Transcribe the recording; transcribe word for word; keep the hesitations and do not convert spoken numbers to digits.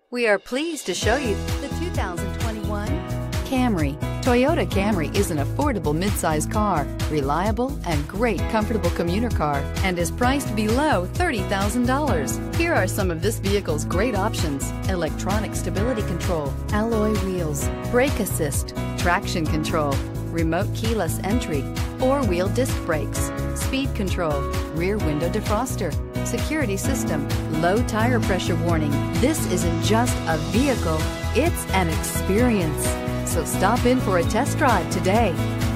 We are pleased to show you the two thousand twenty-one Camry. Toyota Camry is an affordable midsize car, reliable and great comfortable commuter car, and is priced below thirty thousand dollars. Here are some of this vehicle's great options: electronic stability control, alloy wheels, brake assist, traction control, remote keyless entry, four-wheel disc brakes, speed control, rear window defroster, security system, low tire pressure warning. This isn't just a vehicle, it's an experience. So stop in for a test drive today.